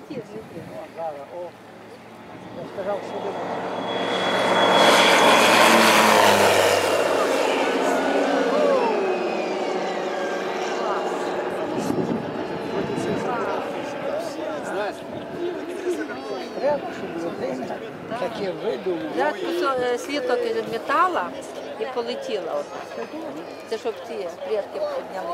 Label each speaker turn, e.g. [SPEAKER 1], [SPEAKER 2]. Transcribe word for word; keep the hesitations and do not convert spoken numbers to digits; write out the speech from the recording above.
[SPEAKER 1] Летит, летит.
[SPEAKER 2] О, я сказав, що не треба, щоб людина таке видумала.
[SPEAKER 1] Да, кусок, світок із металу і полетіла отак. Це щоб ті предки підняли.